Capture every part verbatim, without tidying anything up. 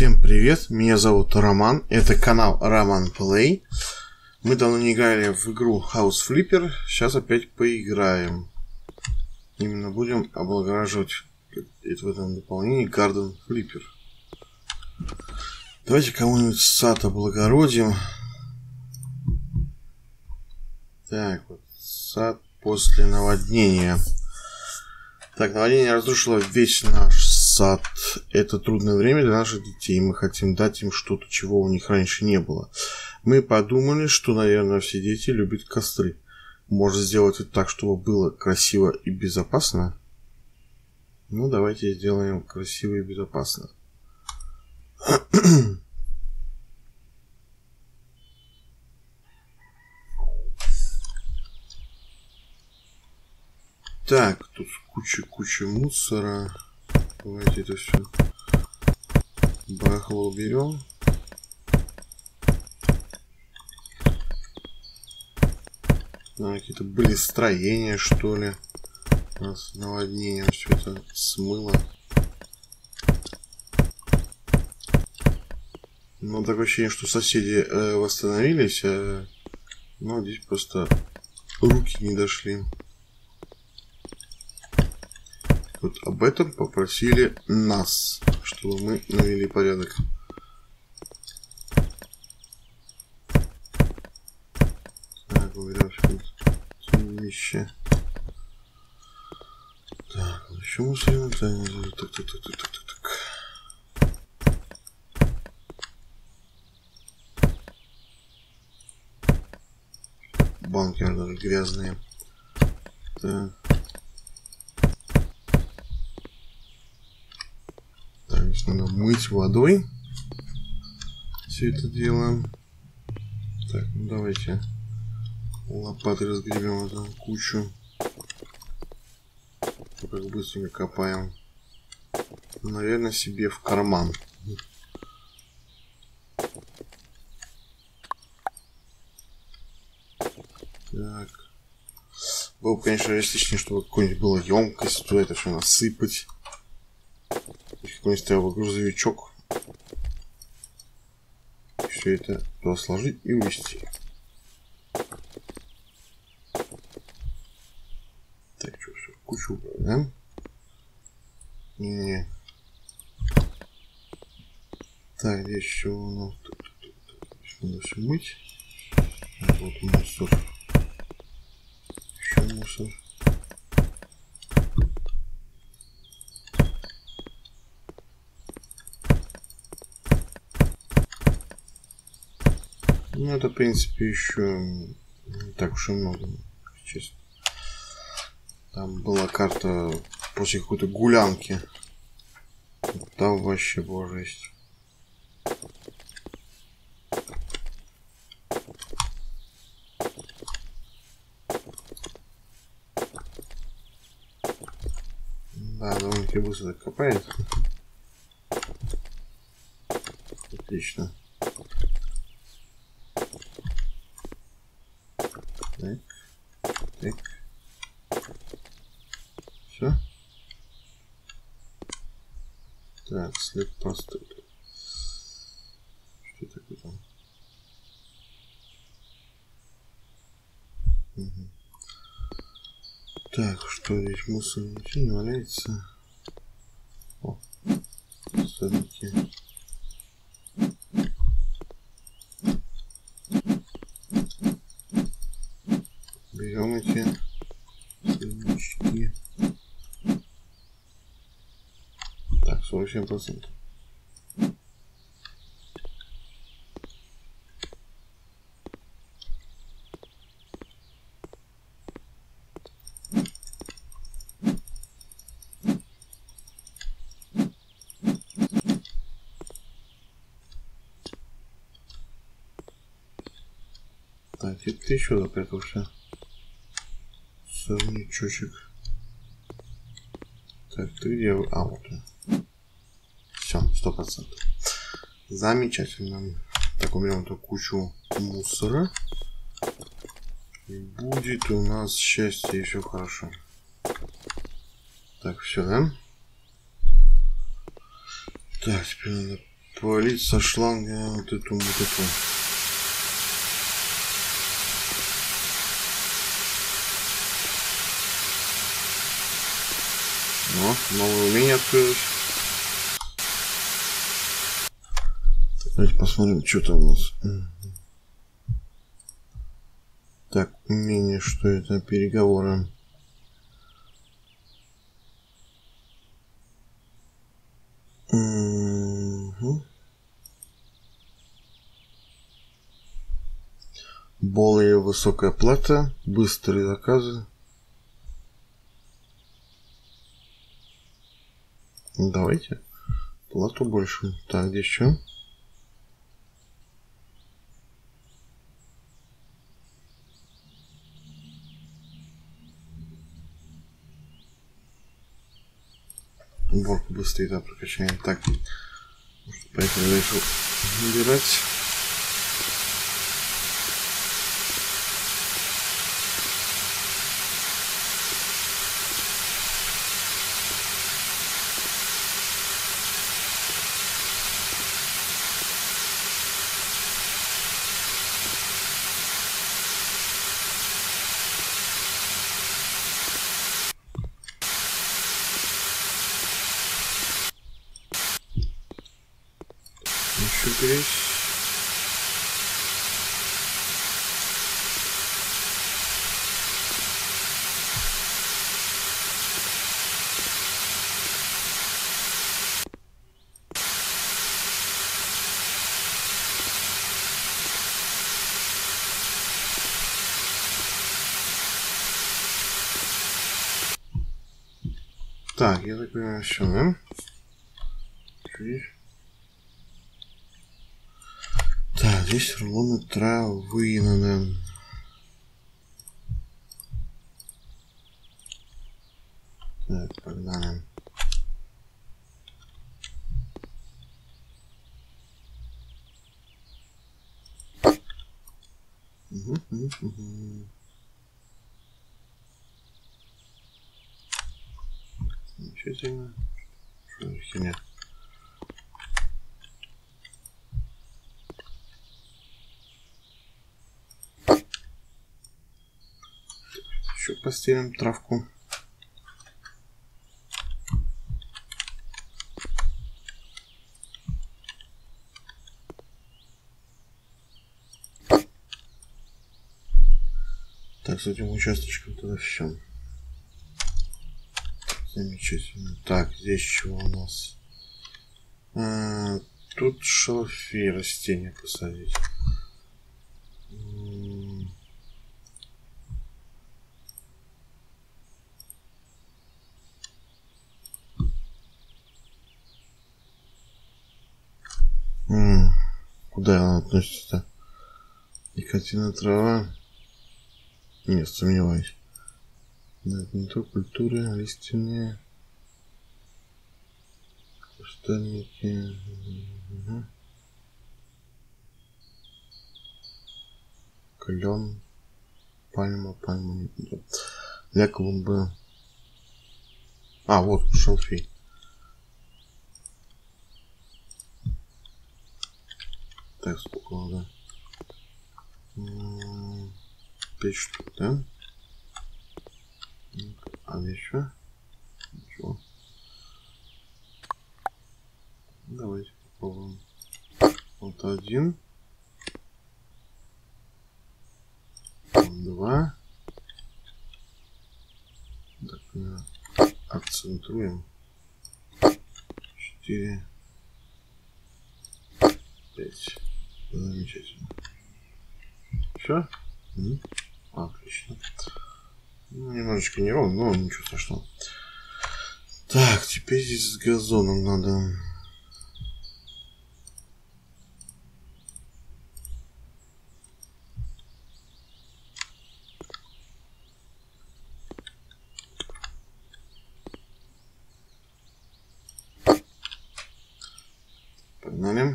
Всем привет, меня зовут Роман, это канал Роман Play. Мы давно не играли в игру House Flipper, сейчас опять поиграем. Именно будем облагораживать в этом дополнении Garden Flipper. Давайте кому-нибудь сад облагородим. Так, вот сад после наводнения. Так, наводнение разрушило весь наш сад. Это трудное время для наших детей. Мы хотим дать им что-то, чего у них раньше не было. Мы подумали, что, наверное, все дети любят костры. Может сделать это так, чтобы было красиво и безопасно? Ну, давайте сделаем красиво и безопасно. Так, тут куча-куча мусора. Давайте это все барахло уберем. Наверное, какие-то были строения, что ли. У нас наводнение все это смыло. Но такое ощущение, что соседи э, восстановились, а... но здесь просто руки не дошли. Вот об этом попросили нас, чтобы мы навели порядок. Так, уберем все вещи. Так, еще мусор. Так, так, так, так, так, так, так. Банки даже грязные. Так. Надо мыть водой все это дело. Так, ну давайте лопатой разгребем эту кучу. Как быстренько копаем. Наверное, себе в карман. Так. Было бы, конечно, реалистичнее, чтобы какой-нибудь была емкость, туда это все насыпать. Какой-нибудь стоял грузовичок. Все это туда сложить и увезти. Так, что, все, кучу убрать, да? Не-не. Так, здесь еще у нас тут, тут, тут, тут. Здесь надо все мыть. Так, вот мусор. Еще мусор. Ну, это, в принципе, еще не так уж и много, честно. Там была карта после какой-то гулянки. Там вообще была жесть. Да, довольно-таки быстро так копает. Отлично. Так, так, все. Так, след простой. Что такое там? Угу. Так, что здесь мусор ничего не валяется? О, садики. Берем эти сырнички. Так, сорок семь процентов. Так, это еще запрятался. Сорнячочек. Так, ты где? А, вот он. Все, сто процентов. Замечательно. Так, уберем эту кучу мусора. И будет у нас счастье, и все хорошо. Так, все, да? Так, теперь надо полить со шланга вот эту вот эту. О, новое умение открылось. Давайте посмотрим, что там у нас. Так, умение, что это? Переговоры. Угу. Более высокая плата, быстрые заказы. Давайте. Плату больше. Так, здесь что? Уборку быстрее, да, прокачаем. Так, поэтому я решил выбирать. Еще грязь. Так, я так понимаю, все, да? Здесь. Так, здесь рулоны травы надо. Так, погнали. Угу, угу, угу. Замечательно. Что за херня? Еще постелим травку. Так, с этим участочком тогда все. Замечательно. Так, здесь чего у нас? А, тут шалфей растения посадить. М-м, куда она относится-то? Никотина трава? Нет, сомневаюсь. Да, это не то, культуры, лиственные. Кустарники. Угу. Клен. Пальма, пальма. Для клумбы. А, вот шалфей. Так, сколько надо? Пять штук, да? А еще? Ничего. Давайте попробуем. Вот один. Два. Так, акцентруем. Четыре. Пять. Замечательно. Все? Угу. Отлично. Ну, немножечко неровно, но ничего страшного. Так, теперь здесь с газоном надо. Погнали.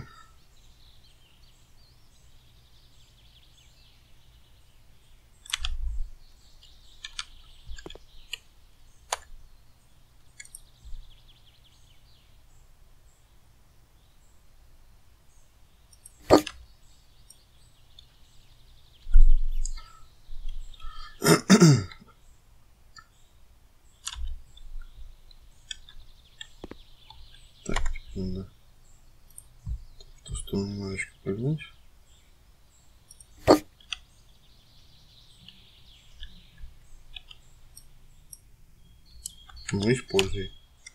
Ну, используй.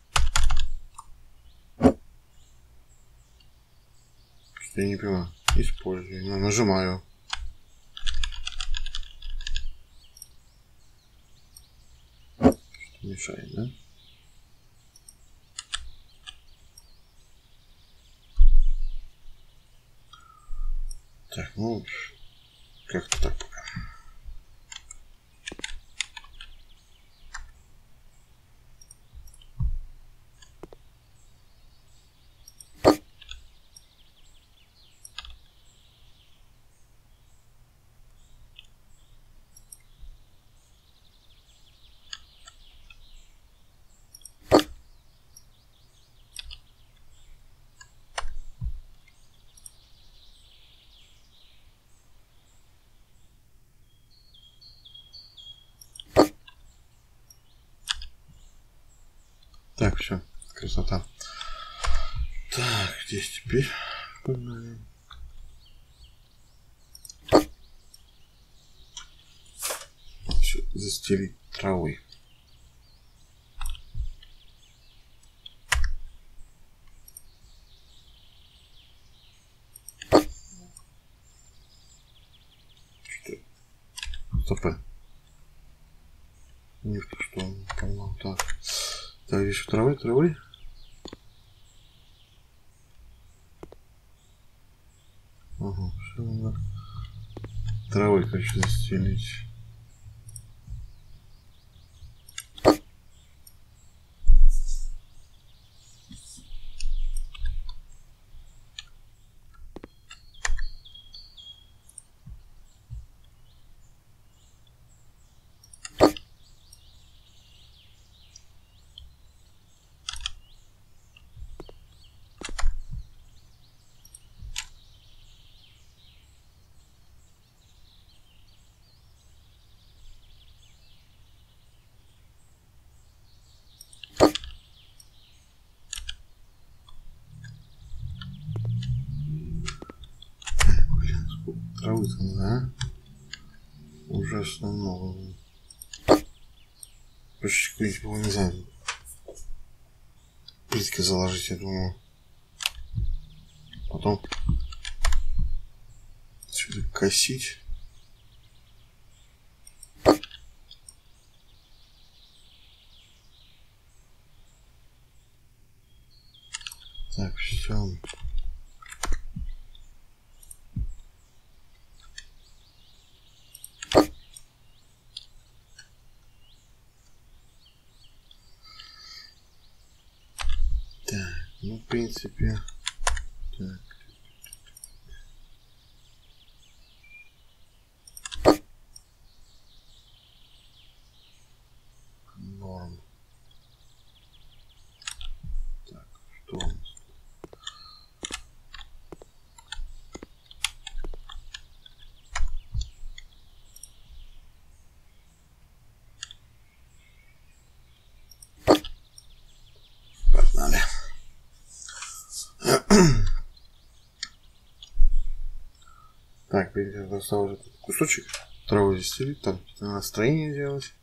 Я не понимаю. Используй. Ну, нажимаю. Что мешает, да? Так, ну, как-то так пока. Так, все, красота. Так, здесь теперь все застелить травой. Что? Стоп. Не в ту сторону, поймал. Так. Так, здесь травы, травы. Ага, все надо. Травой хочу застелить. Травы там, да? Ужасно много. Почти какой-нибудь было, не знаю. Плитка заложить, я думаю. Потом сюда косить. Так, все. Так, ну, в принципе, так. Норм. Так, что у нас? Погнали. Так, осталось этот кусочек травы застелить, там настроение делать.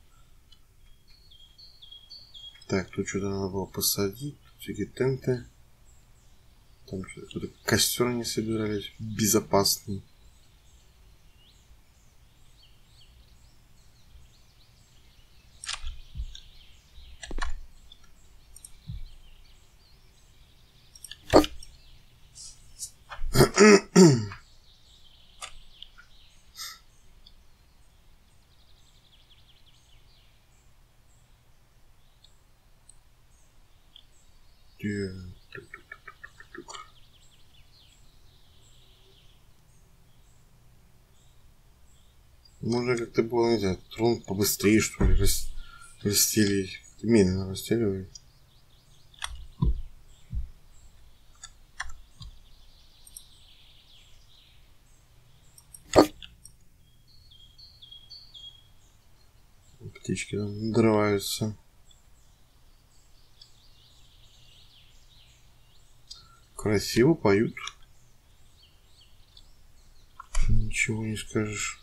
Так, тут что-то надо было посадить, всякие тенты. Там что-то костер не собирались, безопасный. Можно как-то было, не знаю, трон побыстрее, что ли, рас... расстелить. Медленно расстеливай. Птички там надрываются. Красиво поют. Ничего не скажешь.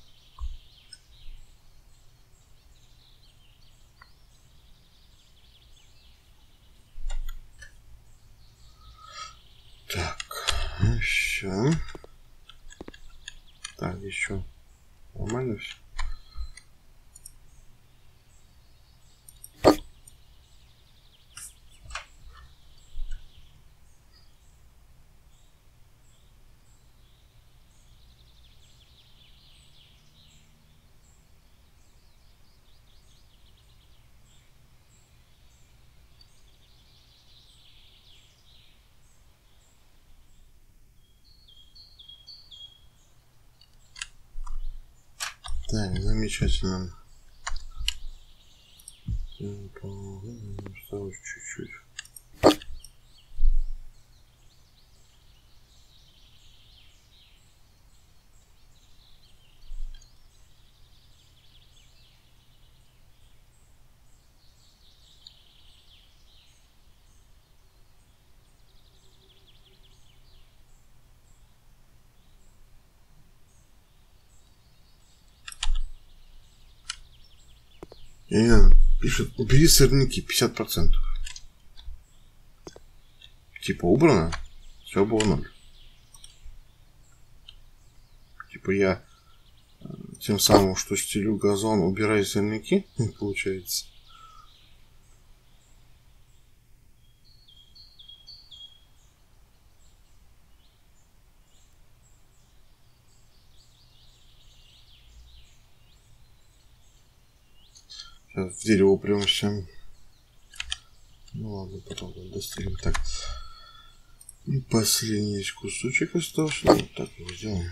Все. Так, еще нормально все. Так, замечательно. Осталось чуть-чуть. И пишет, убери сырники пятьдесят процентов. Типа убрано, все было ноль. Типа я тем самым, что стелю газон, убираю сорняки, получается. Сейчас в дерево упремся. Ну ладно, потом достигнем. Так. И последний есть кусочек остался. Вот так его сделаем.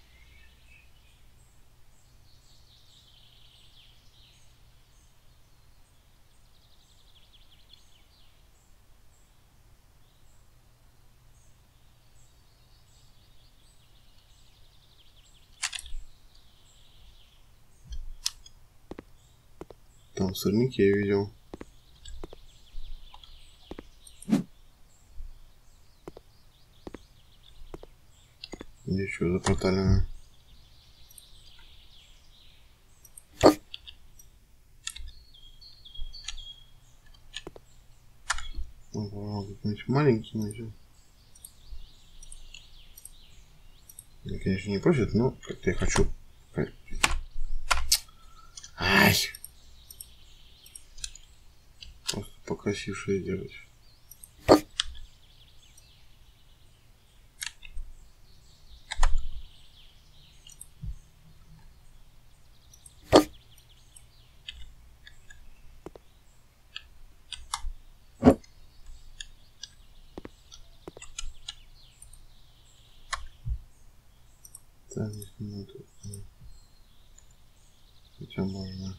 Там сорняки я видел. Еще запроталено. Какой-нибудь маленький найдем. Я, конечно, не просит, но как-то я хочу. Ай! Просто покрасившее делать. Так, здесь не надо. Хотя можно.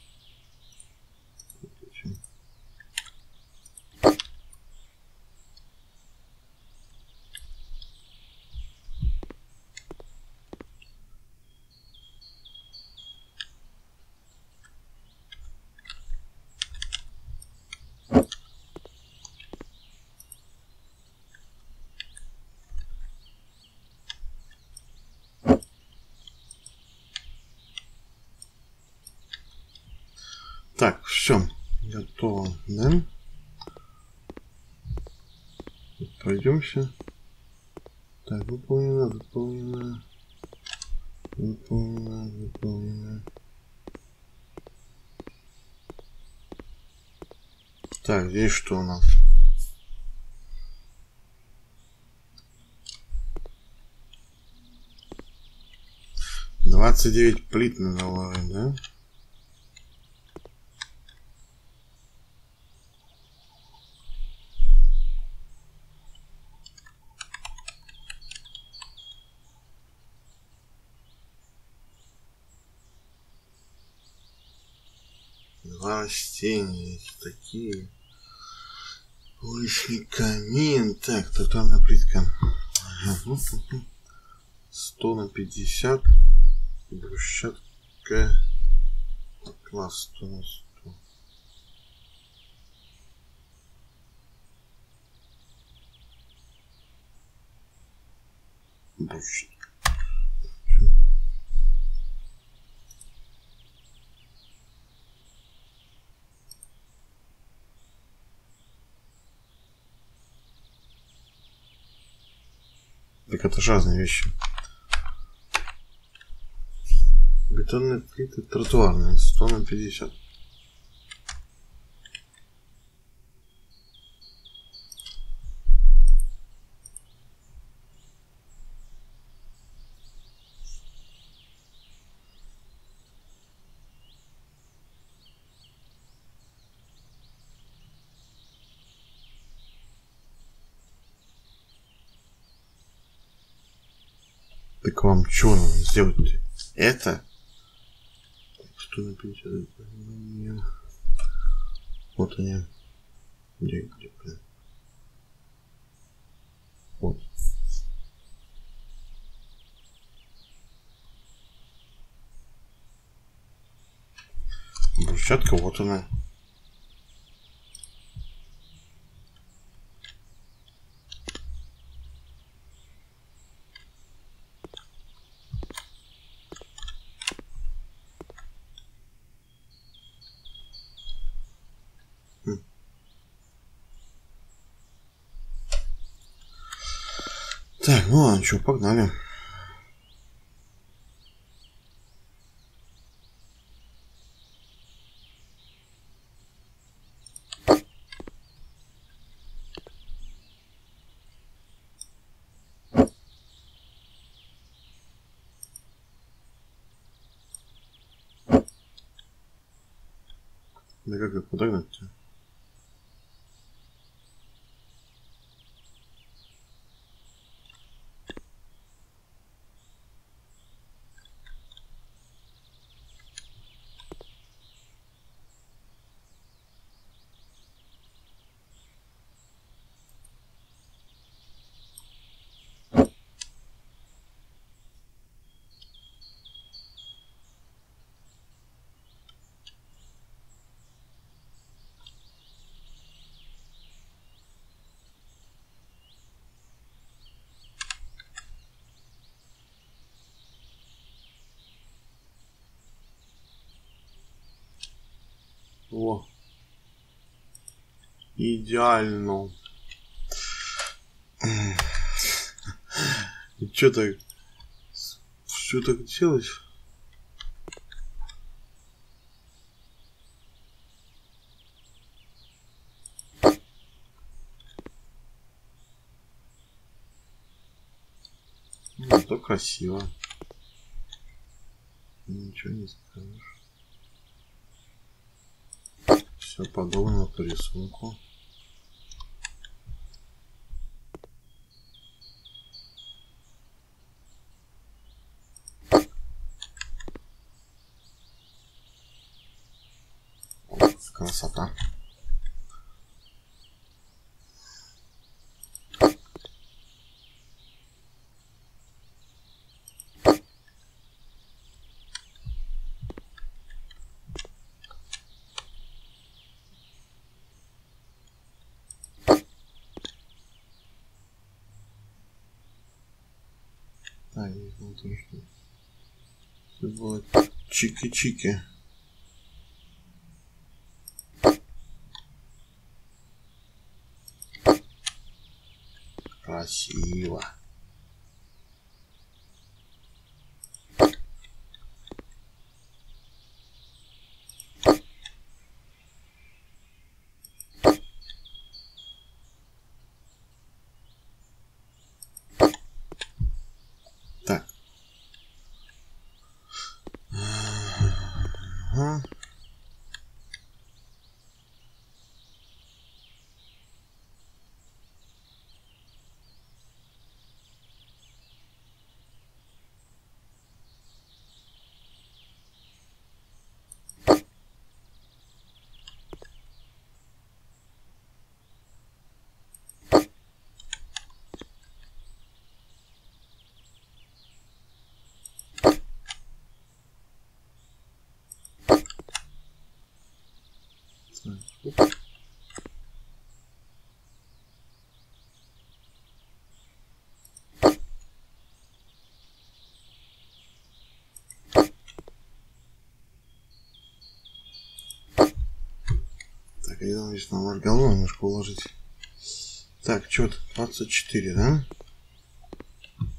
Так, все, готово, да? Пройдемся. Так, выполнено, выполнено, выполнено, выполнено. Так, здесь что у нас? двадцать девять плит надо ложить, да? Два растения такие. Уличный камин. Так, тротуарная плитка. Ага. сто на пятьдесят. Брусчатка. Класс сто на сто. Брусчатка. Так это же разные вещи. Бетонные плиты тротуарные, сто на пятьдесят. Так вам что надо сделать? Это? Что на пятьдесят? Вот они. Где, где, блин? Вот. Брусчатка, вот она. Так, ну ладно, что, погнали. Да как их подогнать-то? О, идеально. И что так? Все так делать? Ну, то красиво. Ничего не скажешь. Все подобно по рисунку. Красота. А, есть внутри что. Все было чики-чики. Красиво. Так. Ага. Так, я думаю, здесь надо голову немножко уложить. Так, что-то двадцать четыре, да?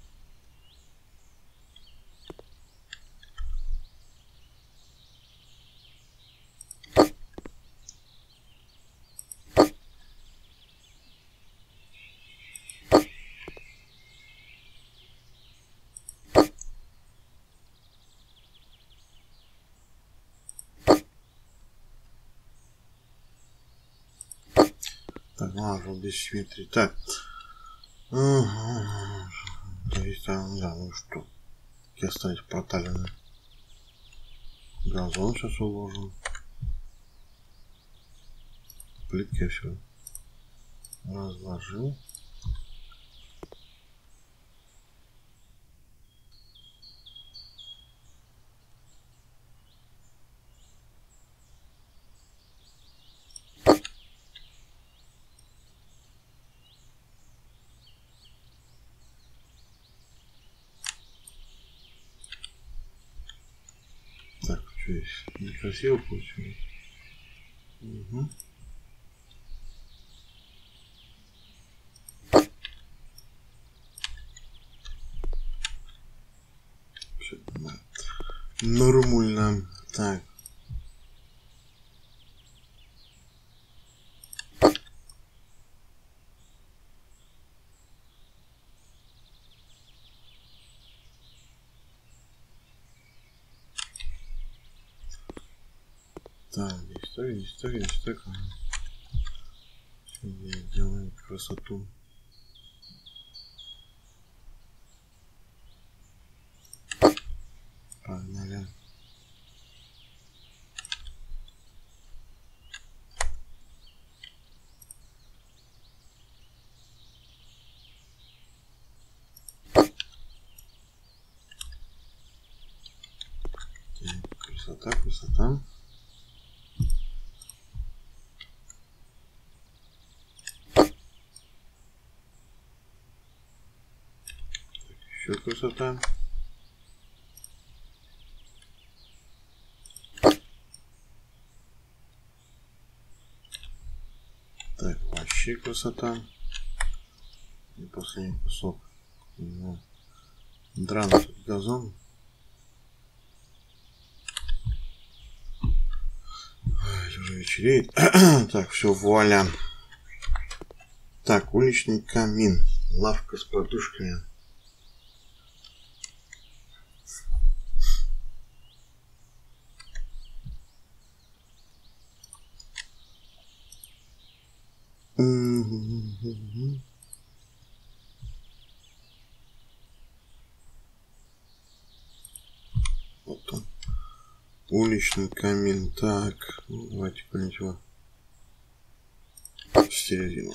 Так, ладно, без симметрии. Так. Да, да, ну что. Какие остались проталины? Газон сейчас уложим. Плитки все разложил. Так, что здесь? Некрасиво получилось. Угу. Все нормально. Нормально. Так. Так, здесь так, здесь так, здесь так. Здесь делаем красоту. Погнали. Красота, красота. Еще красота. Так, вообще красота. И последний кусок. Ну, драный тут газон. Ой, уже вечереет. Так, все, вуаля. Так, уличный камин. Лавка с подушками. Вот он. Уличный камин. Так, ну, давайте какой-нибудь его в середину.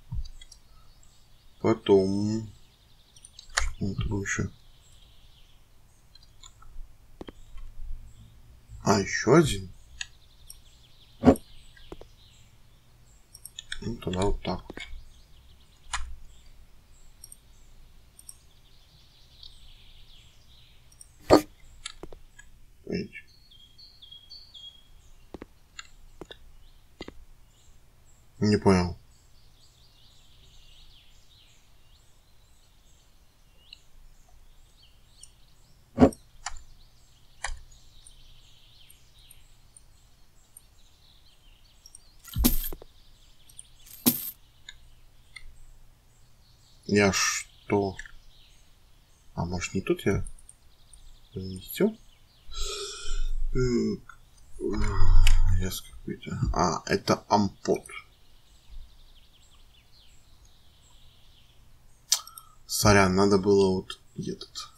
Потом. Вот был еще. А, еще один. Ну, тогда вот так вот. Видите? Не понял. Я что? А может не тут я заместил? Яс какой-то. А, это ампот. Сорян, надо было вот этот.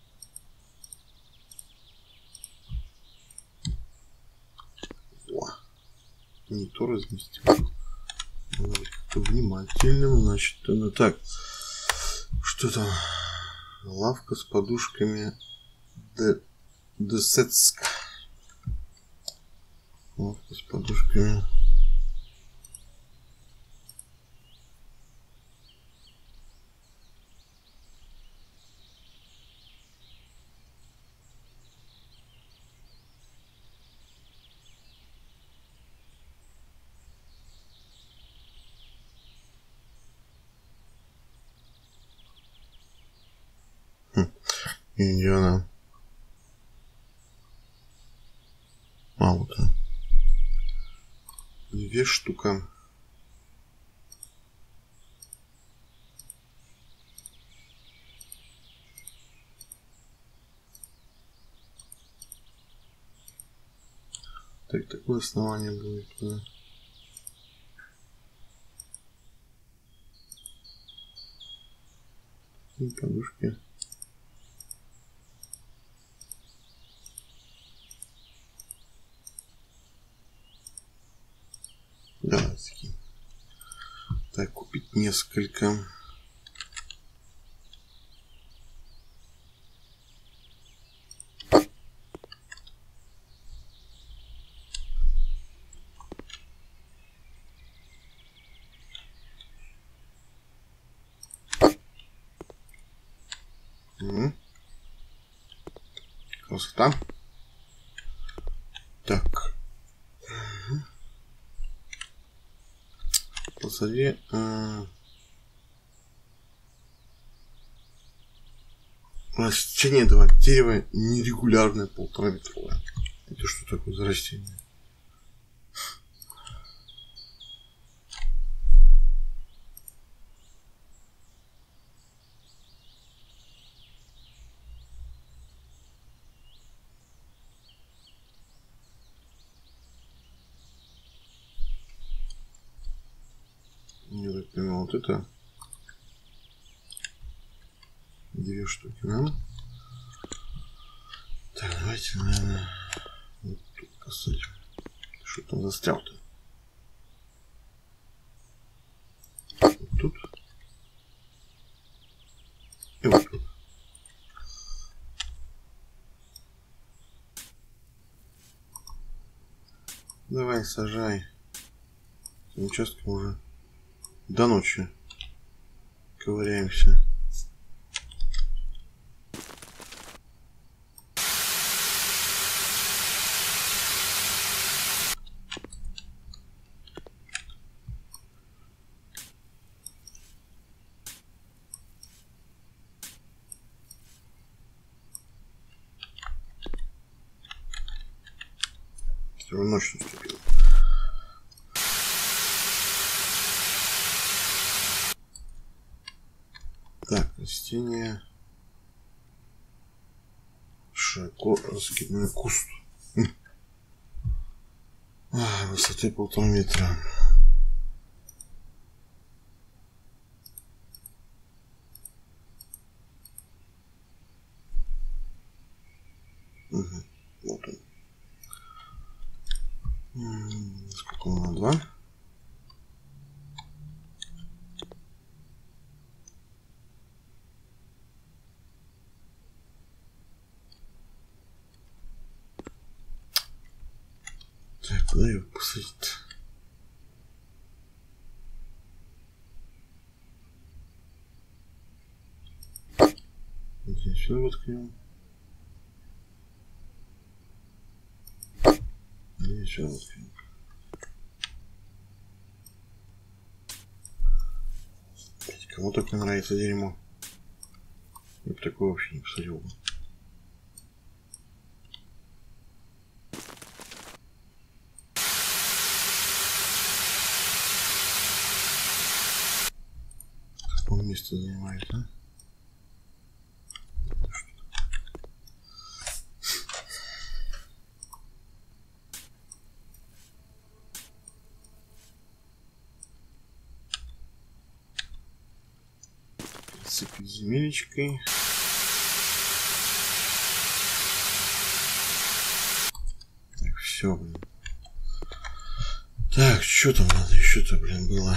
О, не то разместил. Надо быть как-то внимательным, значит, ну так. Что там? Лавка с подушками. Де... Десецка. Лавка с подушками. Хм. Индиана. А, вот он. Две штуки. Так, такое основание будет. Да. И подушки. Да, такие. Так, купить несколько. Угу. Красота. Так. Угу. Посади. А... Растение этого дерева нерегулярное, полтораметровое. Это что такое за растение? Я так понимаю, вот это две штуки, да? Так, давайте, наверное, вот тут посадим. Что там застрял-то? Вот тут. И вот тут. Давай, сажай. Этим участком уже до ночи ковыряемся. Ночь наступила. Так, растение широко раскидной куст. А, высотой полтора метра. Угу. Вот он. Сколько он на два? Так, куда его посадить? Здесь сюда воткнем. Здесь сюда воткнем. Кому такое нравится дерьмо? Я бы такое вообще не посадил бы. Он место занимает, а? Прицепить земелечкой. Так, все, блин. Так, что там надо еще-то, блин, было?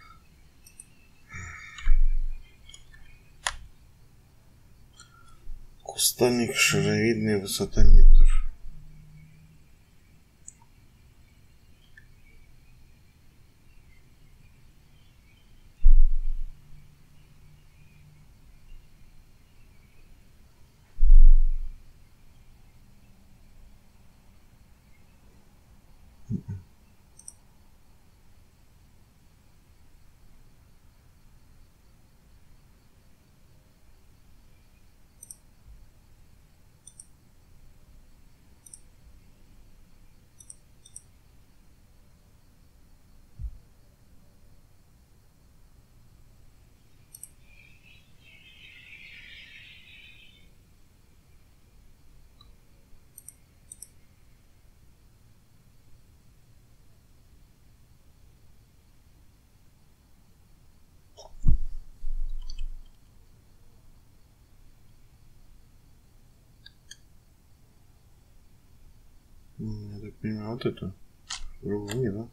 Кустарник шаровидный, высота метр. А вот это. Другого не, да?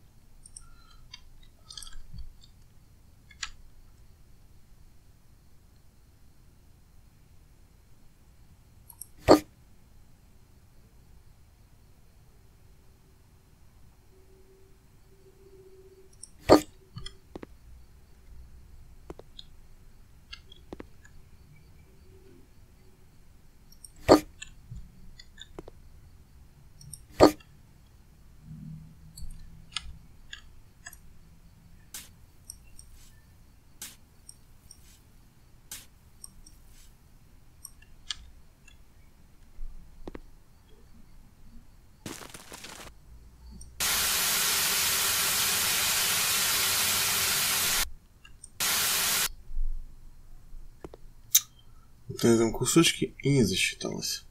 На этом кусочке и не засчиталось.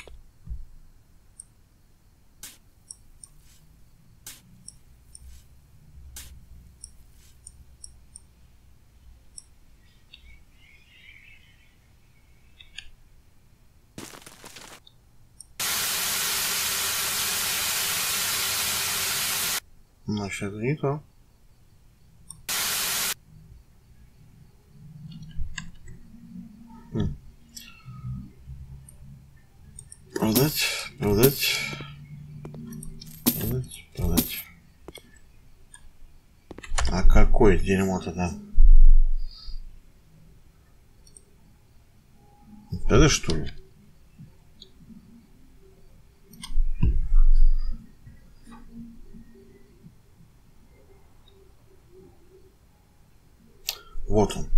Значит, это не то. Хм. Продать, продать, продать, продать. А какое дерьмо тогда? Это что ли? Вот он.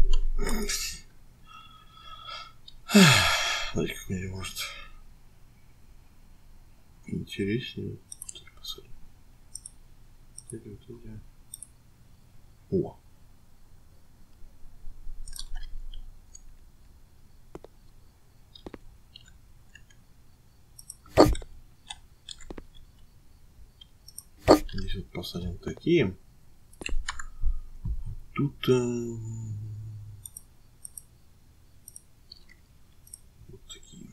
Смотри, как мне может интереснее. О. Здесь вот посадим такие. Тут э, вот такие.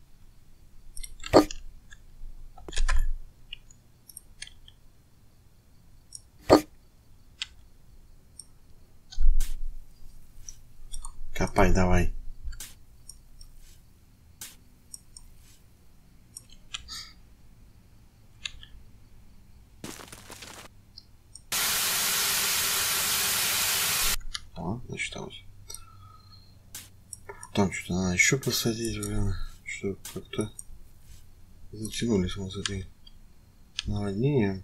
Копай давай. А, засчиталось. Там что-то надо еще посадить, блин. Что как-то затянулись мы с этой наводнением.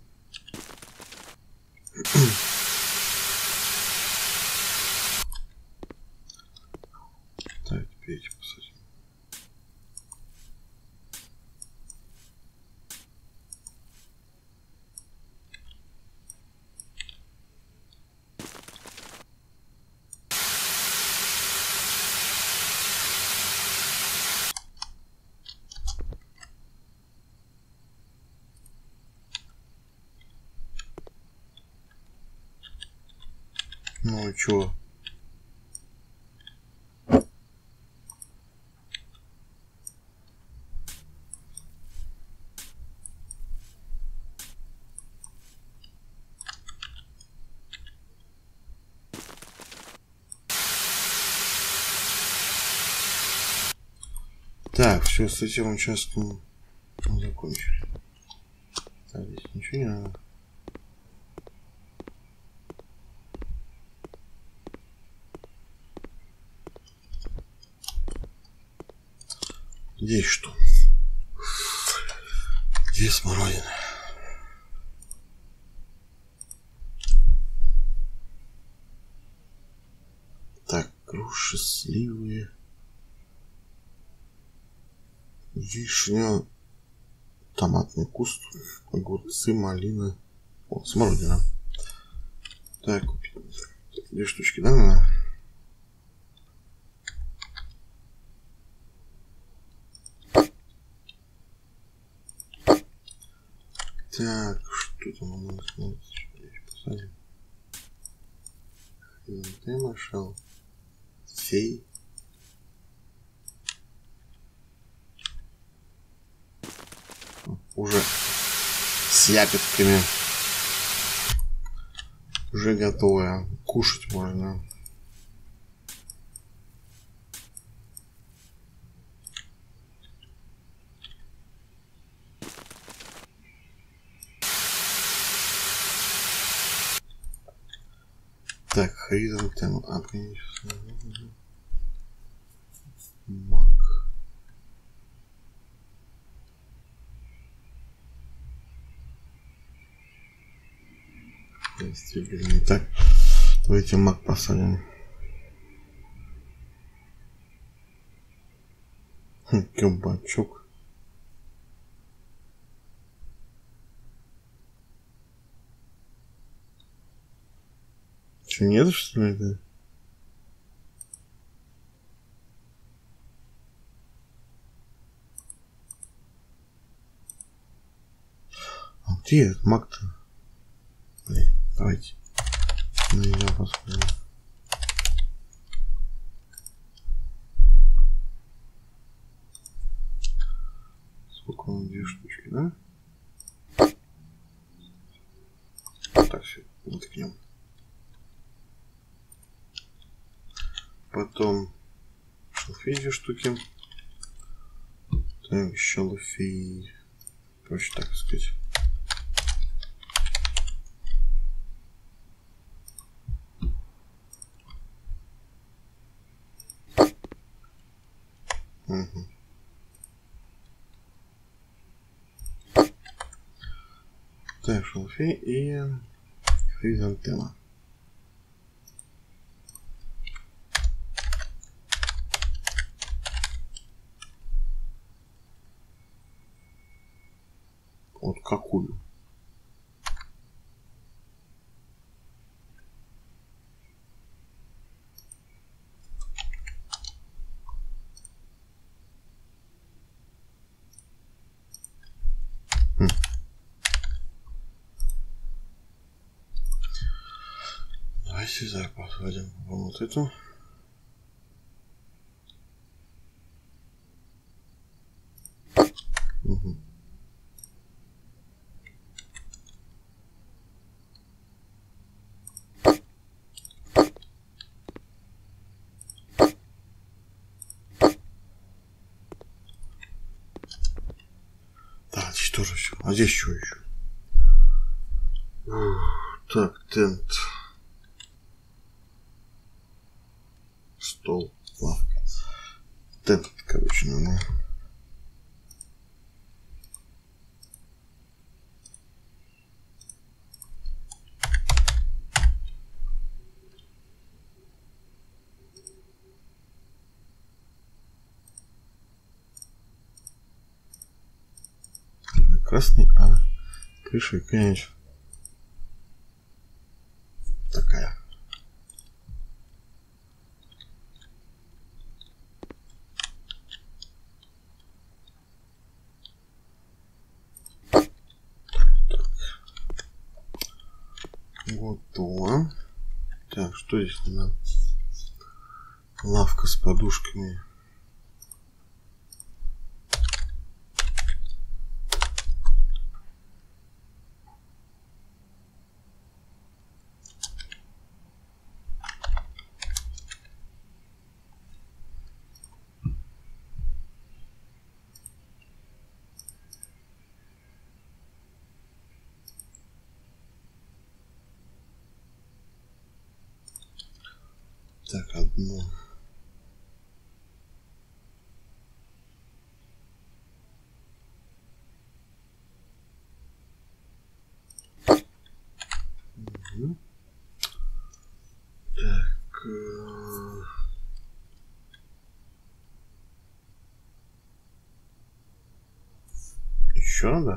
Так, теперь эти посадим. Ну и чё? Так, все с этим участком закончили. Так, здесь ничего не надо. Здесь что? Здесь смородина. Так, груши, сливы, вишня, томатный куст, огурцы, малина. Вот, смородина. Так, две штучки, да, надо? Так, что там у нас? Здесь посадим. Ты нашел. Фей. Уже с ягодками. Уже готовая. Кушать можно. Так, хоризонтально. А, мак. Так, давайте мак посадим. Хм, кабачок. Че, нет, что ли, это? А где этот мак-то? Блин, давайте. Ну, я посмотрю. Сколько он? Две штучки, да? Так, все, воткнем. Потом шалфей две штуки. Так, шалфей. Проще так сказать. Угу. Так, шалфей и хризантема. Вот какую? Хм. Давайте за посадим вот эту. Угу. Да, здесь тоже все. А здесь что еще? Так, тент. Стол, лавка. Тент, короче, ну. Красный, а крыша, конечно, такая. Готово. Так, что здесь надо? Лавка с подушками. Так, одно. Угу. Так. Э... Еще надо?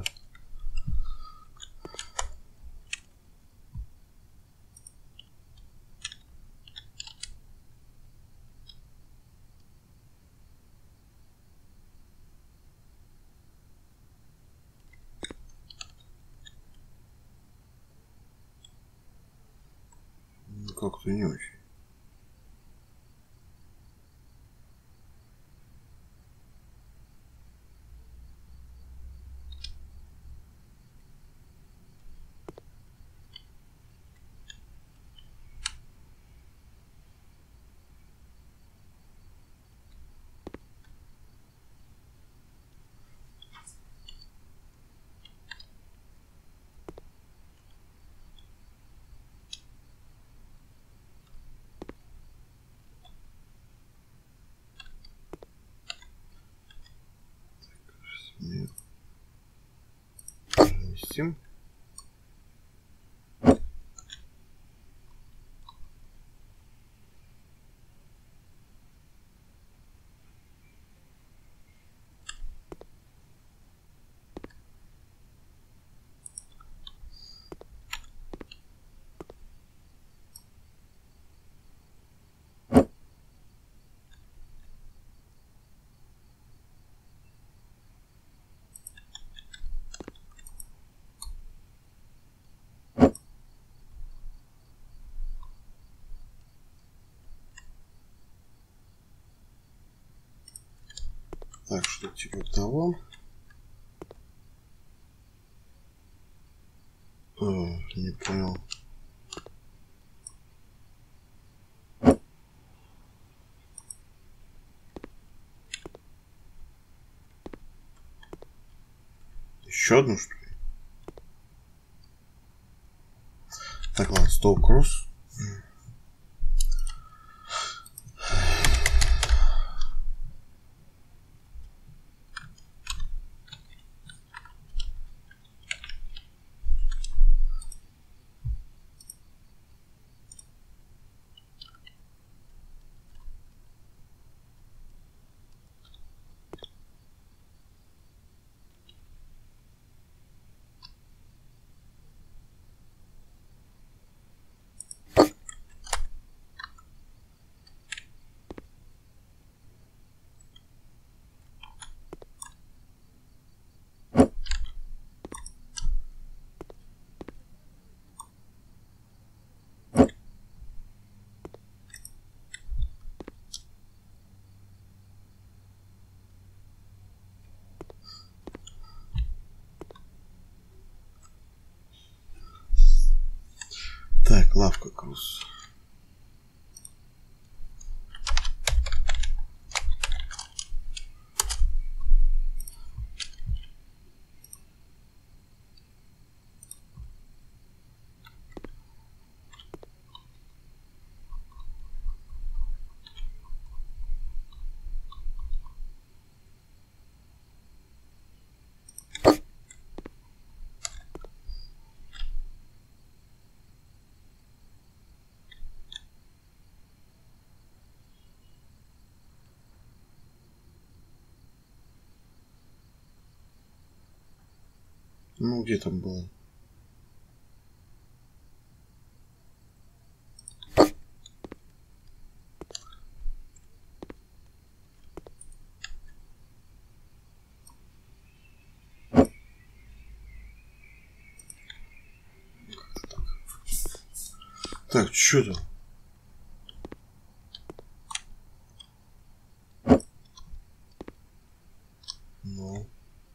Как-то не очень. хотим. Так, что типа того. О, не понял. Еще одну, что ли? Так, ладно, стол кросс. Так, лавка кросс. Ну, где там было? Так, что там? Ну.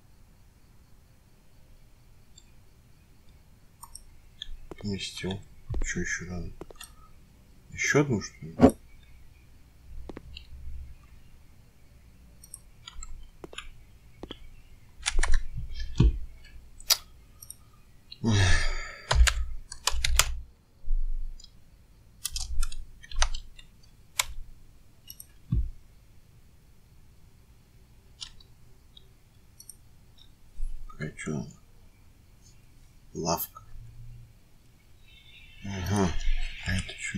Поместил. Что еще надо? Еще одну, что ли? Какая что надо? Лавка. Ага. А это что?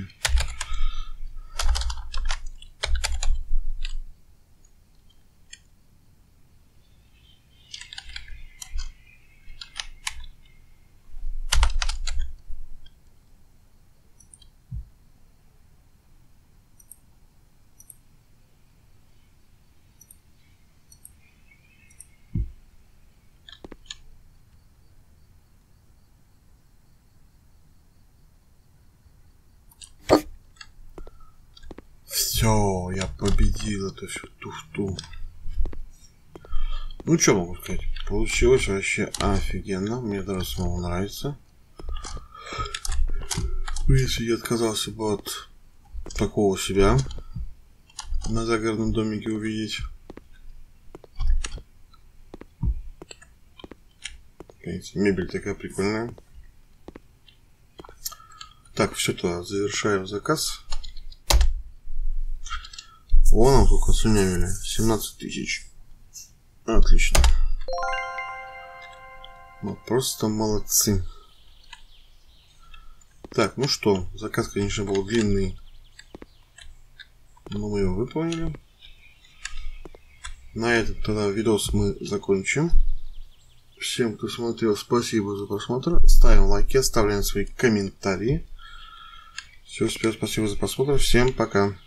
Все, я победил эту всю туфту. Ну, что могу сказать? Получилось вообще офигенно. Мне даже самому нравится. Если я отказался бы от такого себя на загородном домике увидеть. Мебель такая прикольная. Так, все-то завершаем заказ. Вон он сколько сунявили. семнадцать тысяч. Отлично. Мы просто молодцы. Так, ну что, заказ, конечно, был длинный, но мы его выполнили. На этот тогда видос мы закончим. Всем, кто смотрел, спасибо за просмотр. Ставим лайки, оставляем свои комментарии. Все, спасибо за просмотр. Всем пока.